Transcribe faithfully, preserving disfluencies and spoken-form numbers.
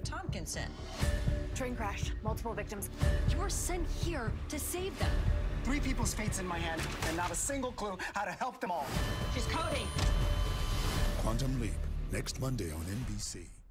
Tompkinson. Train crash, multiple victims. You're sent here to save them. Three people's fates in my hand, and not a single clue how to help them all. She's coding. Quantum Leap, next Monday on N B C.